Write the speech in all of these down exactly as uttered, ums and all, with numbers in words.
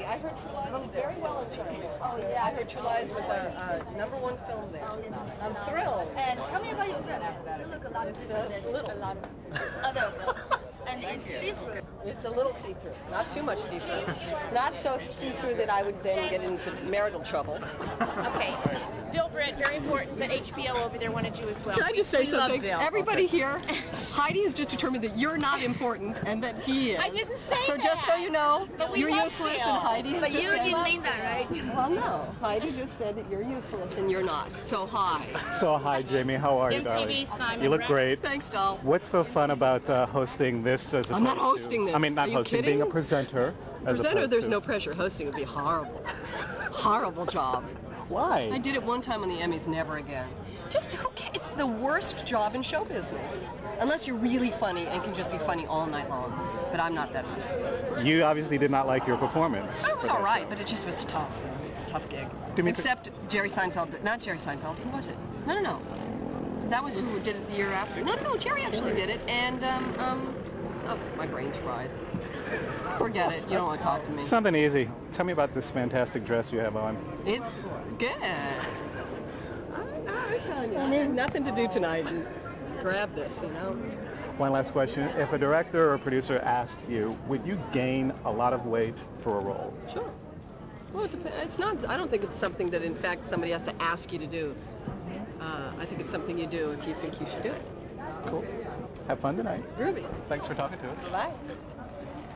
I heard True Lies did very well in China. Oh, yeah. I heard True Lies was a, a number one film there. I'm thrilled. And tell me about your dress. You look a lot It's different a than little. a lot of other films. And it's see-through. It's a little see-through, not too much see-through. Not so see-through that I would then get into marital trouble. Okay. Bill Britt, very important, but H B O over there wanted you as well. Can I just say we love something? Bill. Everybody here, Heidi has just determined that you're not important and that he is. I didn't say So just so that. you know, But we you're love useless Bill. and Heidi has But just you said- didn't mean that, right? Well, no. Heidi just said that you're useless and you're not. So hi. So hi, Jamie. How are you, M T V, darling? Simon You look Rex. great. Thanks, doll. What's so fun about uh, hosting this as I'm not opposed hosting to, this. I mean, not Are you hosting, kidding? being a presenter. As Presenter, opposed there's to, no pressure. Hosting would be horrible. Horrible job. Why? I did it one time on the Emmys, never again. Just who cares? It's the worst job in show business. Unless you're really funny and can just be funny all night long. But I'm not that person. You obviously did not like your performance. I was all right, but it just was tough. It's a tough gig. Do me- Except Jerry Seinfeld, not Jerry Seinfeld, who was it? No, no, no. That was who did it the year after. No, no, no, Jerry actually did it, and, um, um, oh, my brain's fried. Forget it, you don't want to talk to me. Something easy. Tell me about this fantastic dress you have on. It's good. I, I'm telling you, I have nothing to do tonight. And grab this, you know. One last question. If a director or producer asked you, would you gain a lot of weight for a role? Sure. Well, it depends. It's not. I don't think it's something that, in fact, somebody has to ask you to do. Uh, I think it's something you do if you think you should do it. Cool. Have fun tonight. Ruby. Thanks for talking to us. Bye.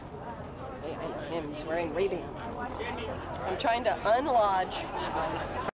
Hey, I know him. He's wearing Ray-Bans. I'm trying to unlodge